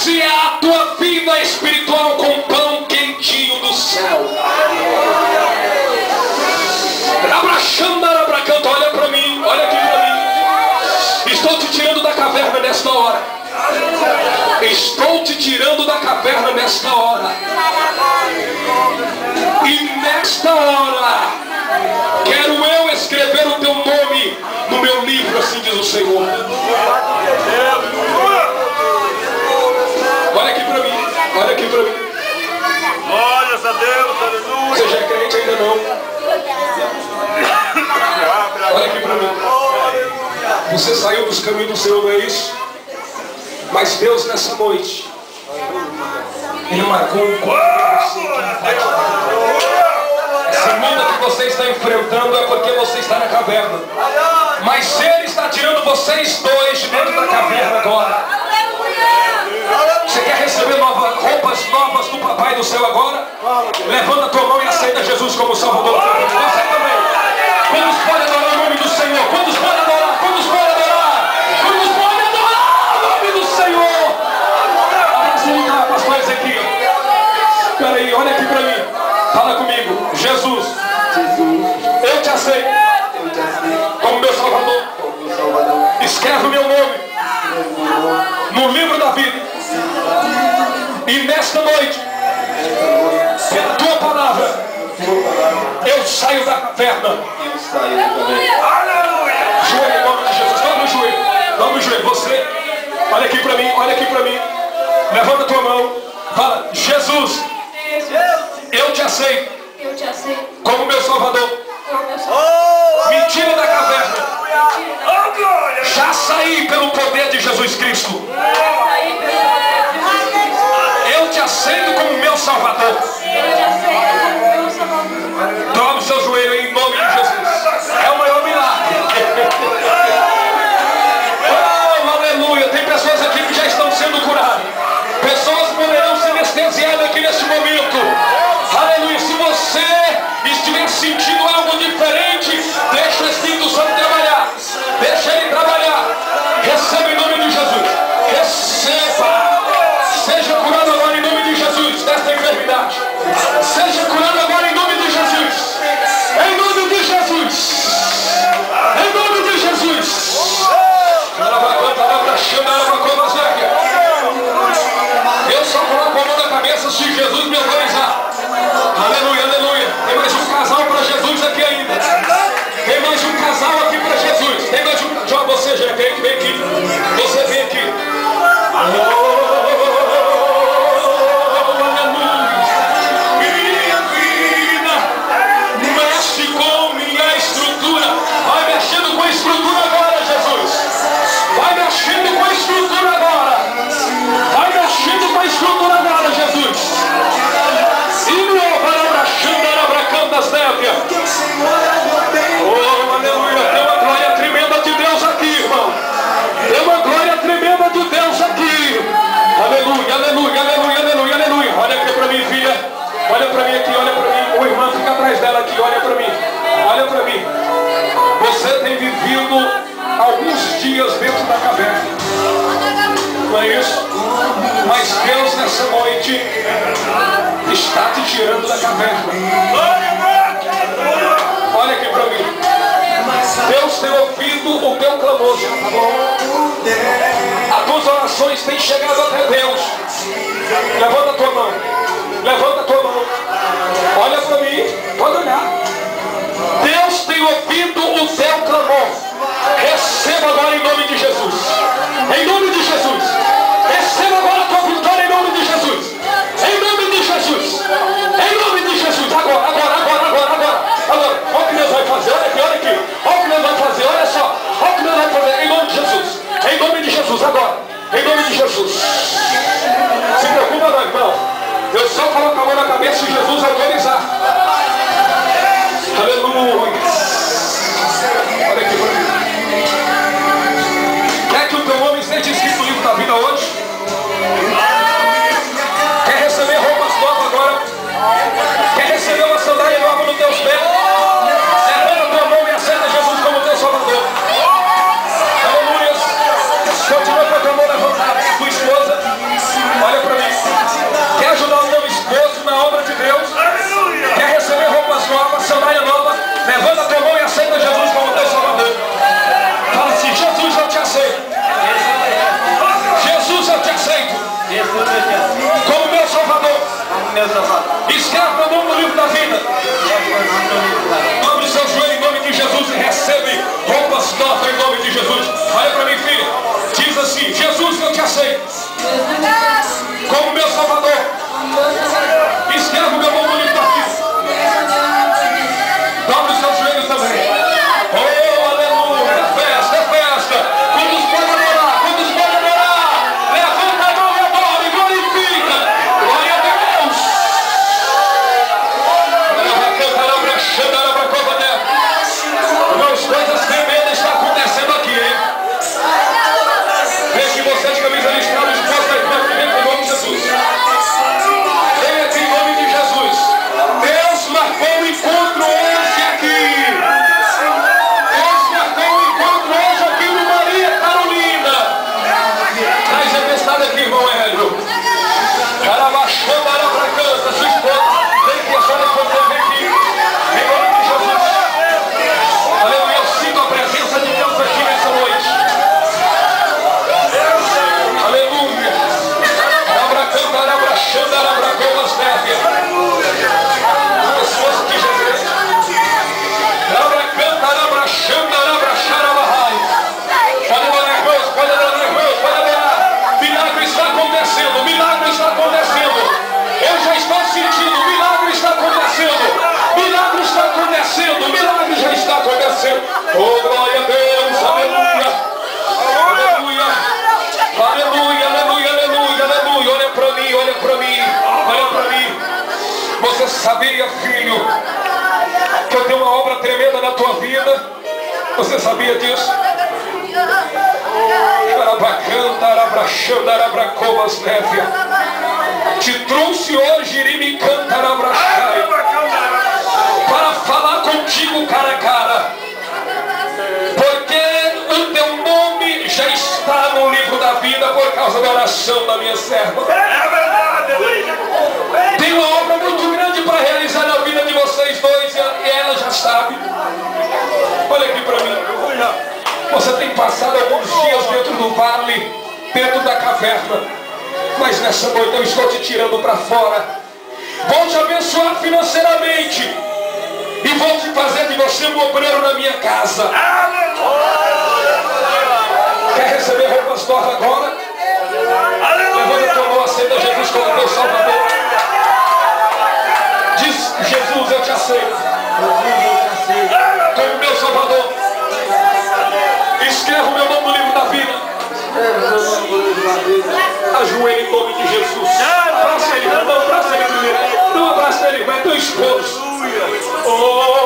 sacia a tua vida espiritual com pão quentinho do céu. Olha para mim, olha aqui para mim. Estou te tirando da caverna nesta hora. Estou te tirando da caverna nesta hora. E nesta hora quero eu escrever o teu nome no meu livro, assim diz o Senhor. Olha aqui para mim, olha aqui para mim. Glória a Deus, aleluia. Você já é crente ainda não? Olha aqui para mim. Você saiu dos caminhos do Senhor, não é isso? Mas Deus nessa noite, Ele marcou um essa luta que você está enfrentando é porque você está na caverna. Mas Ele está tirando vocês dois de dentro da caverna agora. Você quer receber roupas novas do Papai do Céu agora? Levanta a tua mão e aceita Jesus como Salvador. Você também. Quantos podem adorar o nome do Senhor? Quantos podem adorar? Quantos podem adorar? Quantos podem adorar o nome do Senhor? Abraça aí, pastor Ezequiel. Espera aí, olha aqui para mim. Fala comigo. Jesus, eu te aceito como meu Salvador. Escreve o meu nome no livro da vida. E nesta noite, pela tua palavra, eu saio da caverna. Aleluia! Joelho em nome de Jesus. Vamos no joelho. Vamos no joelho. Você, olha aqui para mim, olha aqui para mim. Levanta a tua mão. Fala, Jesus, eu te aceito como meu Salvador. Me tira da caverna. Já saí pelo poder de Jesus Cristo. Eu te aceito como meu Salvador. Dobra o seu joelho em nome de Jesus. É o maior milagre. Oh, aleluia. Tem pessoas aqui que já estão sendo curadas. Pessoas poderão ser anestesiadas aqui neste momento. Aleluia. Se você estiver sentindo algo diferente, deixa o Espírito Santo trabalhar. Deixa ele trabalhar. Receba em nome de Jesus. Receba. Seja curado agora em nome de Jesus desta enfermidade. Seja curado agora em nome de Jesus. Em nome de Jesus. Em nome de Jesus. Eu só coloco a mão na cabeça se Jesus me autorizar. Aleluia, aleluia. Tem mais um casal para Jesus aqui ainda. Tem mais um casal aqui para Jesus. Tem mais um. João, você já vem aqui. Você vem aqui. Oh, aleluia, tem uma glória tremenda de Deus aqui, irmão. Tem uma glória tremenda de Deus aqui. Aleluia, aleluia, aleluia, aleluia, aleluia. Olha aqui para mim, filha. Olha para mim aqui, olha para mim. O irmão fica atrás dela aqui, olha para mim. Olha para mim. Você tem vivido alguns dias dentro da caverna. Não é isso? Mas Deus nessa noite está te tirando da caverna. Olha aqui para mim. Deus tem ouvido o teu clamor, tá bom? As tuas orações têm chegado até Deus. Levanta a tua mão. Levanta a tua mão. Olha para mim. Pode olhar. Deus tem ouvido o teu clamor. Receba agora em nome de Jesus. Em nome de Jesus. Receba agora a tua vitória em nome de Jesus. Em nome de Jesus. Em nome de Jesus. Agora. Olha o que Deus vai fazer. Olha aqui. Olha o que Deus vai fazer. Olha só. Olha o que Deus vai fazer. Em nome de Jesus. Em nome de Jesus. Agora. Em nome de Jesus. Se preocupa não, irmão. Eu só coloco a mão na cabeça e Jesus autorizar. Aleluia. Olha aqui para mim. Quer que o teu nome esteja escrito no livro da vida hoje? Você sabia disso? Te trouxe hoje, Irimi Cantarabrachai, para falar contigo cara a cara, porque o teu nome já está no livro da vida por causa da oração da minha serva. Tem uma obra muito grande para realizar na vida de vocês dois, e ela já sabe. Olha aqui para mim. Você tem passado alguns dias dentro do vale, dentro da caverna, mas nessa noite eu estou te tirando para fora. Vou te abençoar financeiramente e vou te fazer de você um obreiro na minha casa. Quer receber roupas novas agora? Levanta a tua mão, aceita Jesus como teu Salvador. Diz: Jesus, eu te aceito como meu Salvador. Escreva o meu nome no livro da vida. Ajoelhe em nome de Jesus. Abraça ele, não abraça ele primeiro. Não abraça ele, vai teu esposo. Oh,